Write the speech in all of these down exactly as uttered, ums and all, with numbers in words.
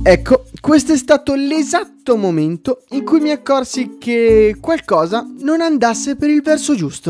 Ecco, questo è stato l'esatto momento in cui mi accorsi che qualcosa non andasse per il verso giusto.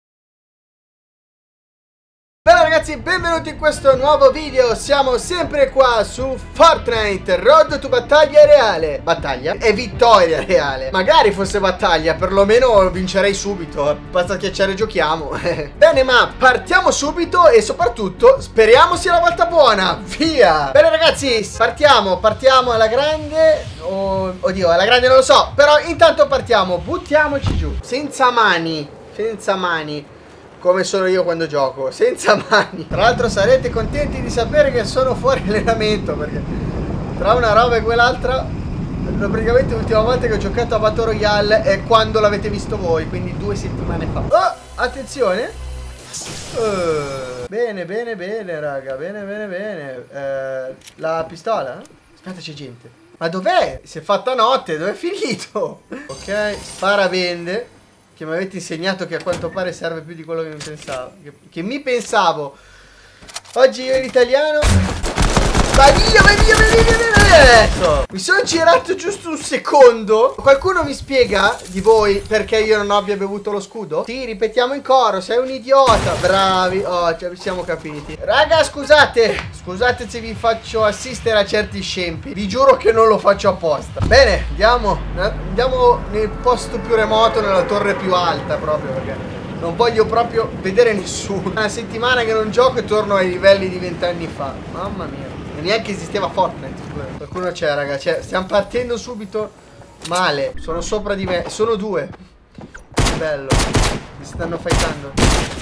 Bella ragazzi, benvenuti in questo nuovo video. Siamo sempre qua su Fortnite, Road to battaglia reale. Battaglia? È vittoria reale. Magari fosse battaglia, perlomeno vincerei subito. Basta schiacciare giochiamo. Bene, ma partiamo subito e soprattutto speriamo sia la volta buona. Via! Bene ragazzi, partiamo, partiamo alla grande. Oh, oddio, alla grande non lo so. Però intanto partiamo, buttiamoci giù. Senza mani, senza mani. Come sono io quando gioco, senza mani. Tra l'altro sarete contenti di sapere che sono fuori allenamento, perché tra una roba e quell'altra, praticamente l'ultima volta che ho giocato a Battle Royale è quando l'avete visto voi, quindi due settimane fa. Oh, attenzione. uh, Bene, bene, bene raga, bene, bene, bene. uh, La pistola? Aspetta, c'è gente. Ma dov'è? Si è fatta notte, dov'è finito? Ok, sparavende, che mi avete insegnato che a quanto pare serve più di quello che mi pensavo. Che, che mi pensavo. Oggi io in italiano. Vai via, vai via, vai via, vai via. Ecco. Mi sono girato giusto un secondo. Qualcuno mi spiega di voi perché io non abbia bevuto lo scudo? Sì, ripetiamo in coro, sei un idiota. Bravi, oh, ci siamo capiti. Raga, scusate. Scusate se vi faccio assistere a certi scempi. Vi giuro che non lo faccio apposta. Bene, andiamo. Andiamo nel posto più remoto, nella torre più alta proprio, perché non voglio proprio vedere nessuno. Una settimana che non gioco e torno ai livelli di vent'anni fa. Mamma mia. E neanche esisteva Fortnite. Qualcuno c'è, raga. C'è. Stiamo partendo subito male. Sono sopra di me. Sono due. Bello. Mi stanno fightando.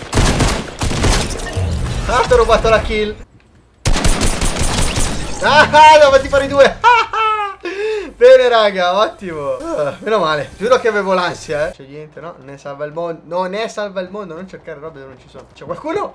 Ah, ti ho rubato la kill. Ah, devo fatti fare i due. Bene raga, ottimo. uh, Meno male. Giuro che avevo l'ansia, eh. C'è niente, no? Non è salva il mondo. Non è salva il mondo. Non cercare robe dove non ci sono. C'è qualcuno?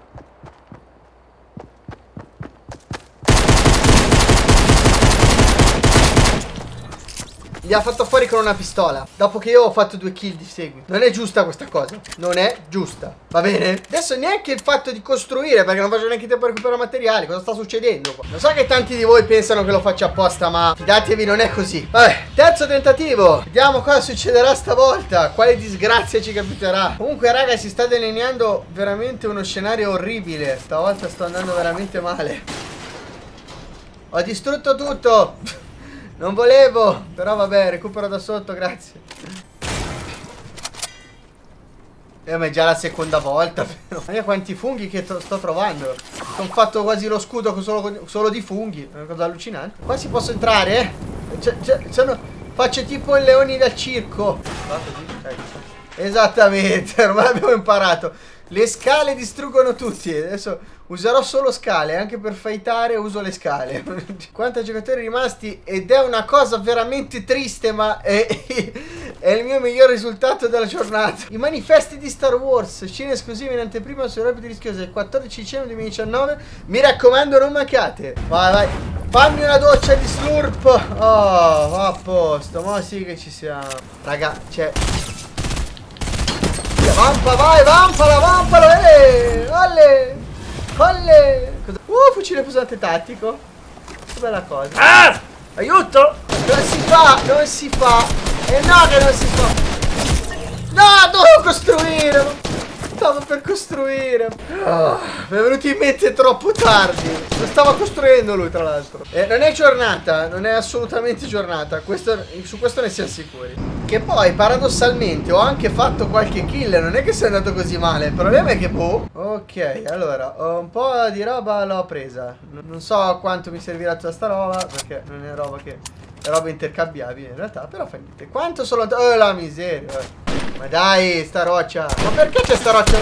Li ha fatto fuori con una pistola dopo che io ho fatto due kill di seguito. Non è giusta questa cosa. Non è giusta. Va bene? Adesso neanche il fatto di costruire, perché non faccio neanche tempo a recuperare materiali. Cosa sta succedendo qua? Lo so che tanti di voi pensano che lo faccia apposta, ma fidatevi, non è così. Vabbè, terzo tentativo. Vediamo cosa succederà stavolta. Quale disgrazia ci capiterà. Comunque raga, si sta delineando veramente uno scenario orribile. Stavolta sto andando veramente male. Ho distrutto tutto. Non volevo, però vabbè, recupero da sotto, grazie. Eh, ma è già la seconda volta, però. Guarda quanti funghi che sto trovando. Ho fatto quasi lo scudo solo, solo di funghi. È una cosa allucinante. Qua si posso entrare, eh? C -c sono... Faccio tipo i leoni dal circo. Esattamente, ormai l'abbiamo imparato. Le scale distruggono tutti. Adesso userò solo scale. Anche per fightare uso le scale. Quanti giocatori rimasti. Ed è una cosa veramente triste, ma è, è il mio miglior risultato della giornata. I manifesti di Star Wars. Scene esclusive in anteprima su Rapid Rischiosa il quattordici dicembre duemiladiciannove. Mi raccomando, non mancate. Vai, vai. Fammi una doccia di slurp. Oh, va a posto. Ma sì che ci siamo. Raga, c'è... Vampa, vai, vampala, vampala, eh, olle, olle. Uh, fucile pesante tattico. Che bella cosa. Ah, aiuto. Non si fa, non si fa. E no che non si fa. No, devo costruire. Stavo per costruire. Oh, mi è venuto in mente troppo tardi. Lo stava costruendo lui, tra l'altro. eh, Non è giornata. Non è assolutamente giornata. Questo, su questo ne siamo sicuri. Che poi paradossalmente ho anche fatto qualche kill. Non è che sia andato così male. Il problema è che boh. Ok, allora un po' di roba l'ho presa. Non so quanto mi servirà tutta sta roba, perché non è roba che è roba intercambiabile in realtà. Però fa niente. Quanto sono... Oh la miseria. Ma dai, sta roccia. Ma perché c'è sta roccia?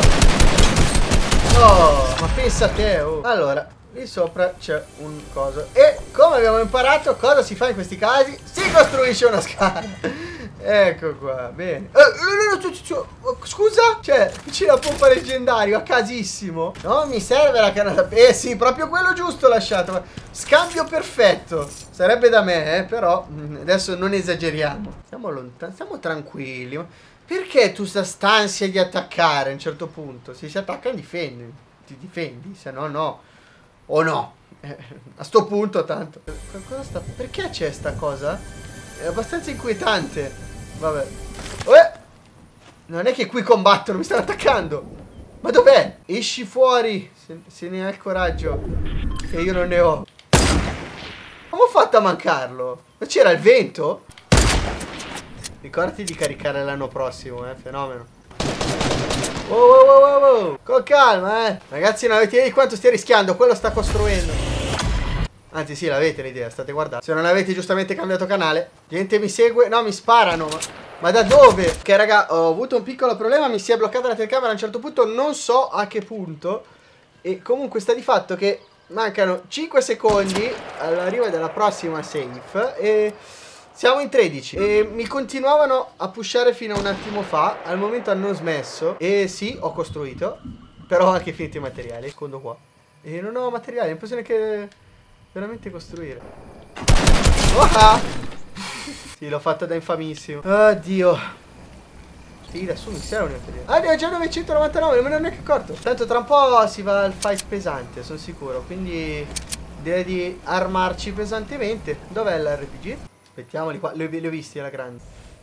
Oh, ma pensa a te, oh. Allora, lì sopra c'è un coso. E come abbiamo imparato cosa si fa in questi casi? Si costruisce una scala. Ecco qua, bene. eh, Scusa? Cioè, vicino a pompa leggendario, a casissimo. Non mi serve la canna da... Eh sì, proprio quello giusto lasciato. Scambio perfetto. Sarebbe da me, eh, però adesso non esageriamo. Stiamo lontani, stiamo tranquilli. Perché tu sta stansia di attaccare a un certo punto? Se si attacca difendi. Ti difendi, se no no. O no. Eh, a sto punto tanto. Cosa sta... Perché c'è sta cosa? È abbastanza inquietante. Vabbè. Uè! Non è che qui combattono, mi stanno attaccando. Ma dov'è? Esci fuori, se, se ne hai il coraggio. Che io non ne ho. Come ho fatto a mancarlo? Ma c'era il vento? Ricordati di caricare l'anno prossimo, eh, fenomeno. Wow, wow, wow, wow, wow. Con calma, eh. Ragazzi, non avete idea di quanto stia rischiando. Quello sta costruendo. Anzi, sì, l'avete l'idea, state guardando. Se non avete giustamente cambiato canale. Gente mi segue. No, mi sparano. Ma, ma da dove? Ok, raga, ho avuto un piccolo problema. Mi si è bloccata la telecamera a un certo punto. Non so a che punto. E comunque sta di fatto che mancano cinque secondi all'arrivo della prossima safe. E... siamo in tredici e mi continuavano a pushare fino a un attimo fa. Al momento hanno smesso. E sì, ho costruito. Però ho anche finito i materiali. Secondo qua. E non ho materiali, è impossibile che veramente costruire. Oh, sì, l'ho fatta da infamissimo. Oddio. Sì, adesso mi serve un materiale. Ah, ne ho già novecentonovantanove, non me ne ho neanche accorto. Tanto tra un po' si va al fight pesante, sono sicuro. Quindi direi di armarci pesantemente. Dov'è l'R P G? Aspettiamoli qua, li ho, li ho visti alla grande.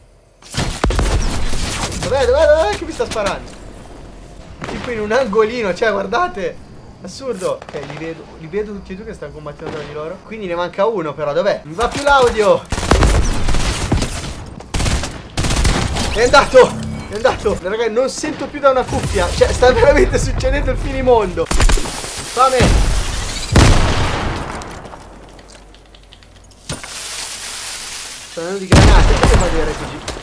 Dov'è, dov'è, dov'è che mi sta sparando? Tipo in un angolino, cioè guardate. Assurdo. Ok, li vedo, li vedo tutti e due che stanno combattendo tra di loro. Quindi ne manca uno però, dov'è? Non va più l'audio. È andato, è andato. Ragazzi, non sento più da una cuffia. Cioè, sta veramente succedendo il finimondo. Fame. Sto andando di granate, che fa di R P G?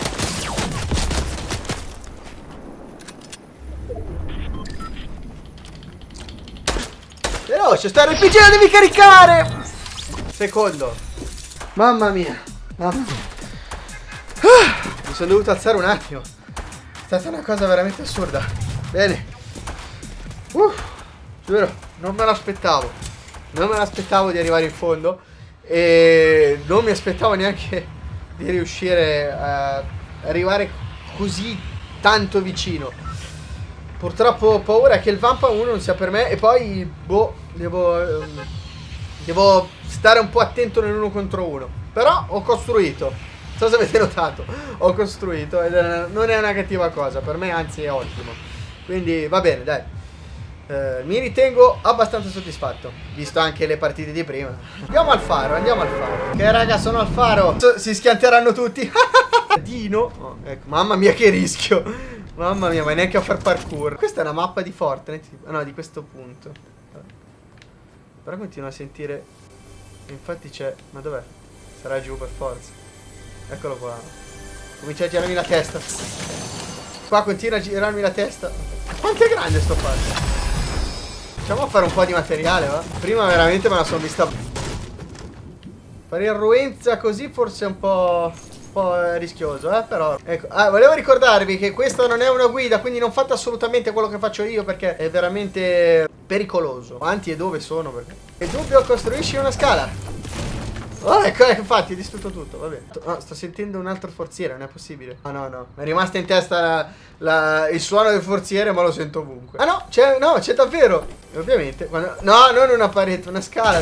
Veloce, sta R P G, la devi caricare! Secondo. Mamma mia. Mamma mia. Ah, mi sono dovuto alzare un attimo. È stata una cosa veramente assurda. Bene. Uh, giuro, non me l'aspettavo. Non me l'aspettavo di arrivare in fondo. E non mi aspettavo neanche di riuscire a arrivare così tanto vicino. Purtroppo ho paura che il Vampa uno non sia per me. E poi, boh, devo ehm, Devo stare un po' attento nell'uno contro uno. Però ho costruito. Non so se avete notato. Ho costruito ed è, non è una cattiva cosa. Per me anzi è ottimo. Quindi va bene, dai. eh, Mi ritengo abbastanza soddisfatto, visto anche le partite di prima. Andiamo al faro, andiamo al faro. Ok raga, sono al faro. Si schianteranno tutti. Dino, oh, ecco. Mamma mia che rischio. Mamma mia, ma neanche a far parkour. Questa è una mappa di Fortnite. No, di questo punto. Però continuo a sentire. Infatti c'è. Ma dov'è? Sarà giù per forza. Eccolo qua. Comincia a girarmi la testa. Qua continua a girarmi la testa. Quanto è grande sto fatto? Facciamo a fare un po' di materiale, va? Prima veramente me la sono vista. Fare irruenza così forse è un po'. Un po' rischioso, eh, però ecco. Ah, volevo ricordarvi che questa non è una guida, quindi non fate assolutamente quello che faccio io, perché è veramente pericoloso. Quanti e dove sono? Perché è dubbio, costruisci una scala. Oh, ecco, ecco, infatti, ho distrutto tutto, vabbè. No, sto sentendo un altro forziere, non è possibile. No, no, no, mi è rimasta in testa la, la, il suono del forziere, ma lo sento ovunque. Ah no, c'è, no, c'è davvero. E ovviamente, quando, no, non una parete, una scala.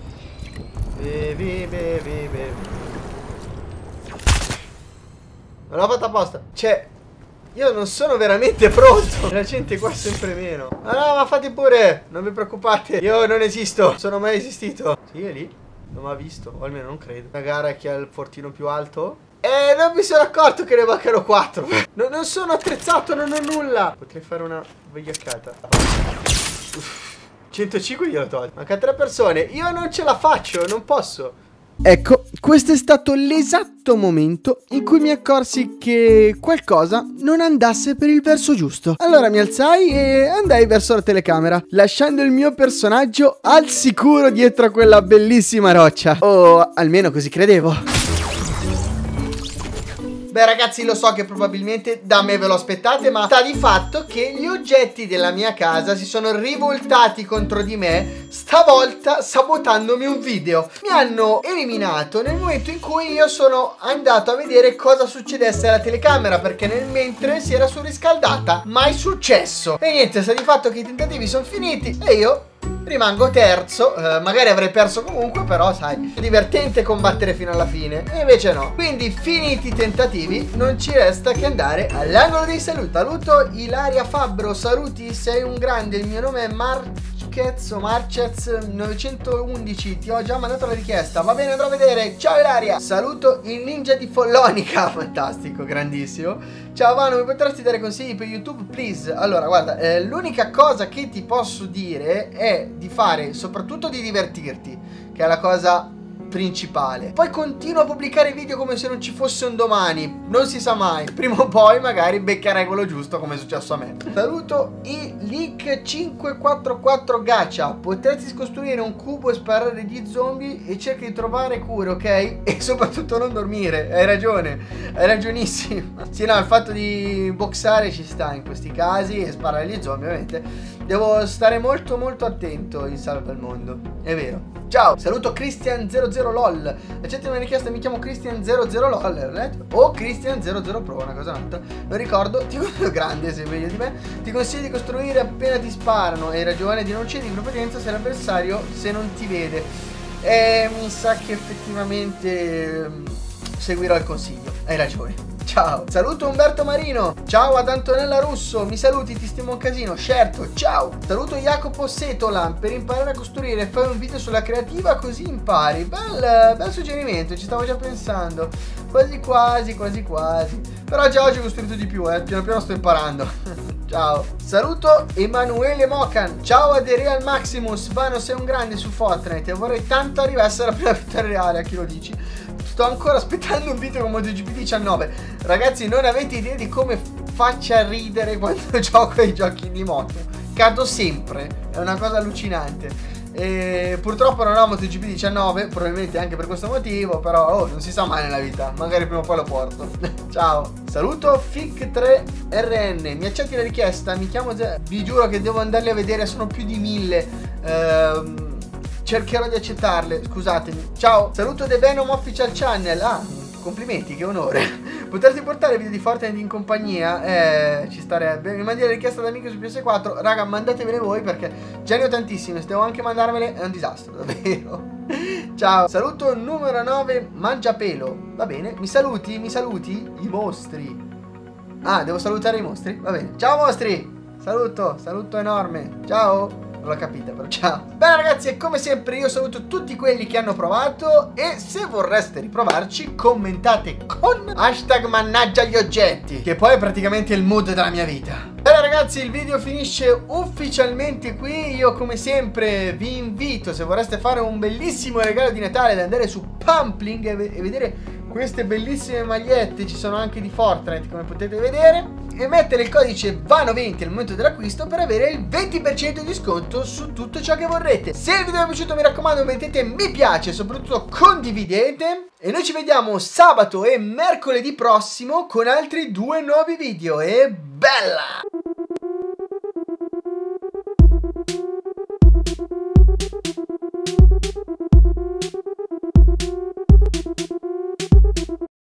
Bevi, bevi, bevi. Non l'ho fatta apposta. Cioè, io non sono veramente pronto. La gente qua è sempre meno. Ma no, ma fate pure. Non vi preoccupate. Io non esisto. Non sono mai esistito. Sì, è lì. Non mi ha visto. O almeno non credo. La gara è chi ha il fortino più alto. Eh, non mi sono accorto che ne mancano quattro. No, non sono attrezzato, non ho nulla. Potrei fare una vigliaccata. Uff. centocinque glielo tolgo. Manca tre persone. Io non ce la faccio, non posso. Ecco, questo è stato l'esatto momento in cui mi accorsi che qualcosa non andasse per il verso giusto. Allora mi alzai e andai verso la telecamera, lasciando il mio personaggio al sicuro dietro a quella bellissima roccia. O almeno così credevo. Beh ragazzi, lo so che probabilmente da me ve lo aspettate, ma sta di fatto che gli oggetti della mia casa si sono rivoltati contro di me, stavolta sabotandomi un video. Mi hanno eliminato nel momento in cui io sono andato a vedere cosa succedesse alla telecamera, perché nel mentre si era surriscaldata. Mai successo. E niente, sta di fatto che i tentativi sono finiti e io rimango terzo, eh, magari avrei perso comunque, però sai, è divertente combattere fino alla fine, e invece no. Quindi finiti i tentativi non ci resta che andare all'angolo dei saluti. Saluto Ilaria Fabbro, saluti, sei un grande, il mio nome è Marquez o Marcez novecentoundici, ti ho già mandato la richiesta, va bene, andrò a vedere, ciao Ilaria. Saluto il ninja di Follonica, fantastico, grandissimo. Ciao Vano, mi potresti dare consigli per YouTube, please? Allora, guarda, eh, l'unica cosa che ti posso dire è di fare, soprattutto di divertirti, che è la cosa principale. Poi continuo a pubblicare video come se non ci fosse un domani, non si sa mai, prima o poi magari beccherai quello giusto come è successo a me. Saluto i Leak cinquecentoquarantaquattro Gacha, potresti costruire un cubo e sparare gli zombie e cerchi di trovare cure, ok? E soprattutto non dormire, hai ragione, hai ragionissimo. Sì, no, il fatto di boxare ci sta in questi casi e sparare gli zombie ovviamente. Devo stare molto molto attento in salva al mondo, è vero. Ciao, saluto Christian zero zero lol. Accetti una richiesta, mi chiamo Christian zero zero lol o Christian zero zero pro, una cosa un'altra. Lo ricordo, ti consiglio grande, sei meglio di me. Ti consiglio di costruire appena ti sparano. Hai ragione di non cedere in prepotenza se l'avversario se non ti vede. E mi sa che effettivamente um, seguirò il consiglio. Hai ragione. Ciao. Saluto Umberto Marino. Ciao ad Antonella Russo. Mi saluti, ti stimo un casino. Certo, ciao. Saluto Jacopo Setola. Per imparare a costruire fai un video sulla creativa così impari. Bel, bel suggerimento, ci stavo già pensando. Quasi quasi, quasi quasi. Però già oggi ho costruito di più, eh. Piano piano sto imparando. Ciao. Saluto Emanuele Mocan. Ciao a The Real Maximus. Vano, sei un grande su Fortnite e vorrei tanto arrivasse alla prima vita reale, a chi lo dici. Sto ancora aspettando un video con MotoGP diciannove. Ragazzi, non avete idea di come faccia ridere quando gioco ai giochi di moto. Cado sempre, è una cosa allucinante. E purtroppo non ho MotoGP diciannove, probabilmente anche per questo motivo, però oh, non si sa mai nella vita, magari prima o poi lo porto. Ciao. Saluto Fic tre R N. Mi accetti la richiesta? Mi chiamo Ze... Vi giuro che devo andarli a vedere, sono più di mille. Ehm... Cercherò di accettarle, scusatemi. Ciao. Saluto The Venom Official Channel. Ah, complimenti, che onore. Potresti portare video di Fortnite in compagnia? Eh, ci starebbe. Mi mandi la richiesta da amiche su P S quattro. Raga, mandatevele voi perché già ne ho tantissime. Se devo anche mandarvele è un disastro, davvero. Ciao. Saluto numero nove Mangiapelo. Va bene. Mi saluti? Mi saluti? I mostri. Ah, devo salutare i mostri? Va bene. Ciao mostri. Saluto, saluto enorme. Ciao. Non l'ho capita, però ciao. Bene ragazzi, e come sempre io saluto tutti quelli che hanno provato. E se vorreste riprovarci, commentate con hashtag mannaggia gli oggetti, che poi è praticamente il mood della mia vita. Bene ragazzi, il video finisce ufficialmente qui. Io come sempre vi invito, se vorreste fare un bellissimo regalo di Natale, ad andare su Pumpling e, ve e vedere queste bellissime magliette. Ci sono anche di Fortnite, come potete vedere. E mettere il codice Vano venti al momento dell'acquisto per avere il venti per cento di sconto su tutto ciò che vorrete. Se il video vi è piaciuto, mi raccomando, mettete mi piace e soprattutto condividete. E noi ci vediamo sabato e mercoledì prossimo con altri due nuovi video. E bella!